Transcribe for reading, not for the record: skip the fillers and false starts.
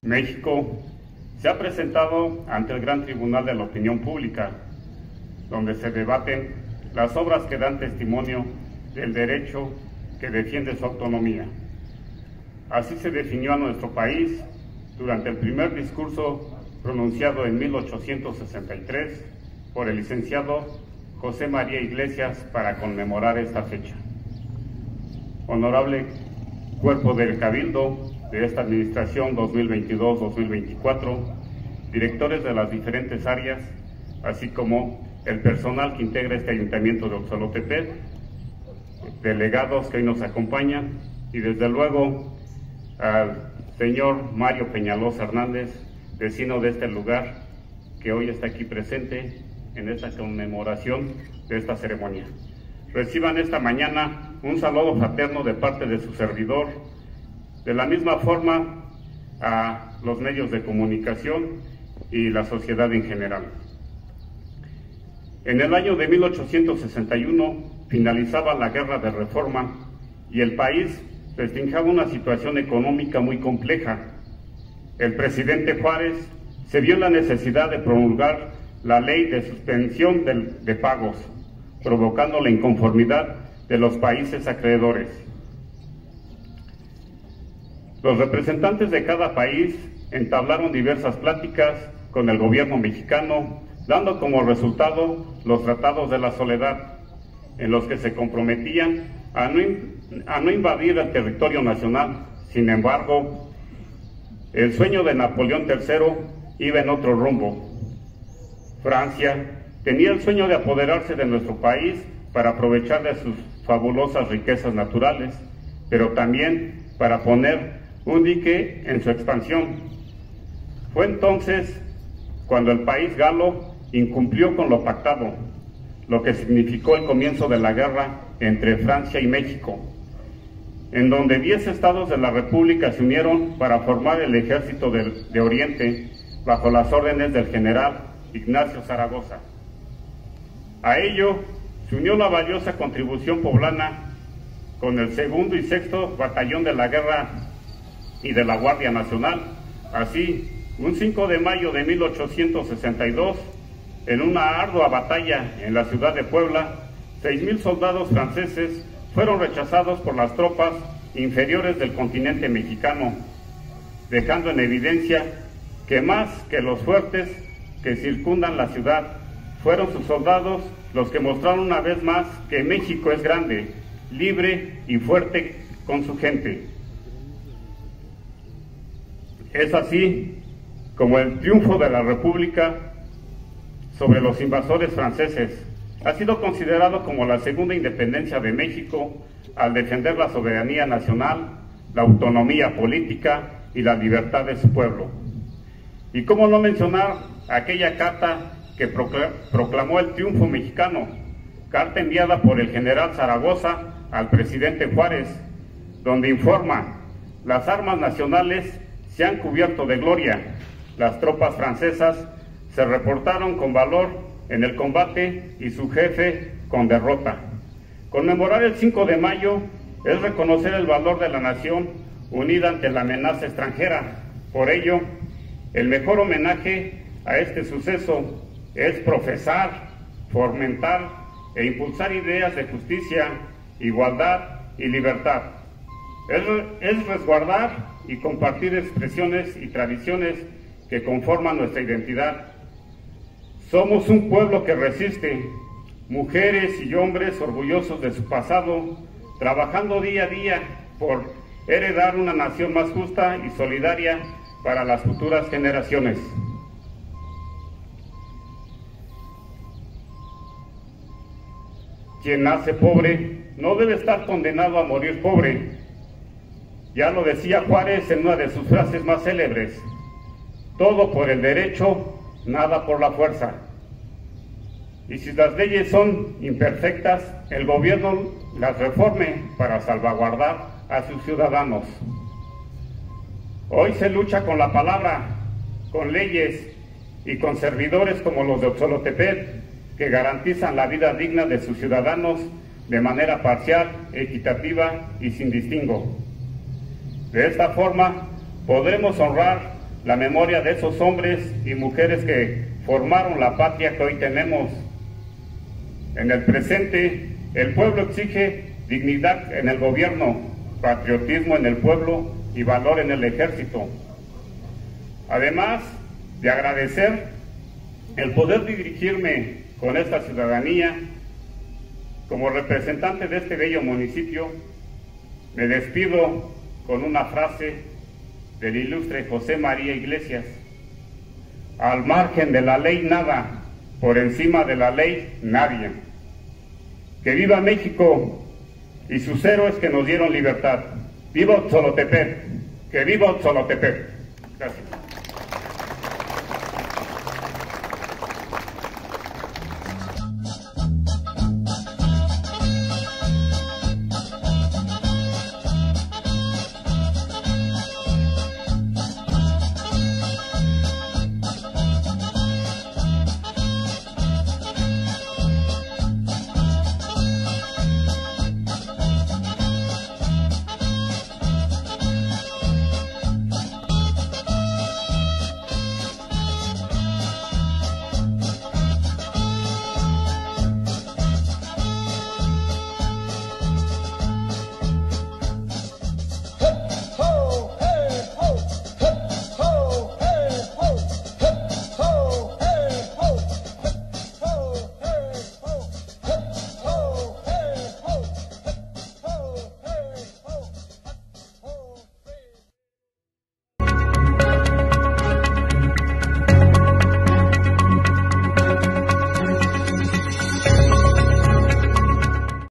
México se ha presentado ante el gran tribunal de la opinión pública, donde se debaten las obras que dan testimonio del derecho que defiende su autonomía. Así se definió a nuestro país durante el primer discurso pronunciado en 1863 por el licenciado José María Iglesias para conmemorar esta fecha. Honorable Cuerpo del Cabildo de esta administración 2022-2024, directores de las diferentes áreas, así como el personal que integra este ayuntamiento de Oxolotepec, delegados que hoy nos acompañan y desde luego al señor Mario Peñalosa Hernández, vecino de este lugar, que hoy está aquí presente en esta conmemoración de esta ceremonia. Reciban esta mañana un saludo fraterno de parte de su servidor, de la misma forma a los medios de comunicación y la sociedad en general. En el año de 1861 finalizaba la Guerra de Reforma y el país restringía una situación económica muy compleja. El presidente Juárez se vio en la necesidad de promulgar la ley de suspensión de pagos, provocando la inconformidad de los países acreedores. Los representantes de cada país entablaron diversas pláticas con el gobierno mexicano, dando como resultado los Tratados de la Soledad, en los que se comprometían a no invadir el territorio nacional. Sin embargo, el sueño de Napoleón III iba en otro rumbo. Francia tenía el sueño de apoderarse de nuestro país para aprovechar de sus fabulosas riquezas naturales, pero también para poner un dique en su expansión. Fue entonces cuando el país galo incumplió con lo pactado, lo que significó el comienzo de la guerra entre Francia y México, en donde 10 estados de la República se unieron para formar el Ejército de Oriente bajo las órdenes del general Ignacio Zaragoza. A ello se unió la valiosa contribución poblana con el 2º y 6º Batallón de la Guerra y de la Guardia Nacional. Así, un 5 de mayo de 1862, en una ardua batalla en la ciudad de Puebla, 6,000 soldados franceses fueron rechazados por las tropas inferiores del continente mexicano, dejando en evidencia que más que los fuertes que circundan la ciudad, fueron sus soldados los que mostraron una vez más que México es grande, libre y fuerte con su gente. Es así como el triunfo de la República sobre los invasores franceses ha sido considerado como la segunda independencia de México al defender la soberanía nacional, la autonomía política y la libertad de su pueblo. Y cómo no mencionar aquella carta que proclamó el triunfo mexicano, carta enviada por el general Zaragoza al presidente Juárez, donde informa: las armas nacionales se han cubierto de gloria, las tropas francesas se reportaron con valor en el combate y su jefe con derrota. Conmemorar el 5 de mayo es reconocer el valor de la nación unida ante la amenaza extranjera. Por ello, el mejor homenaje a este suceso es profesar, fomentar e impulsar ideas de justicia, igualdad y libertad. Es resguardar y compartir expresiones y tradiciones que conforman nuestra identidad. Somos un pueblo que resiste, mujeres y hombres orgullosos de su pasado, trabajando día a día por heredar una nación más justa y solidaria para las futuras generaciones. Quien nace pobre no debe estar condenado a morir pobre. Ya lo decía Juárez en una de sus frases más célebres: todo por el derecho, nada por la fuerza. Y si las leyes son imperfectas, el gobierno las reforme para salvaguardar a sus ciudadanos. Hoy se lucha con la palabra, con leyes y con servidores como los de Oxolotepec, que garantizan la vida digna de sus ciudadanos de manera parcial, equitativa y sin distingo. De esta forma podremos honrar la memoria de esos hombres y mujeres que formaron la patria que hoy tenemos. En el presente, el pueblo exige dignidad en el gobierno, patriotismo en el pueblo y valor en el ejército. Además de agradecer el poder dirigirme con esta ciudadanía, como representante de este bello municipio, me despido con una frase del ilustre José María Iglesias: al margen de la ley nada, por encima de la ley nadie. Que viva México y sus héroes que nos dieron libertad. ¡Viva Otzolotepec! ¡Que viva Otzolotepec! Gracias.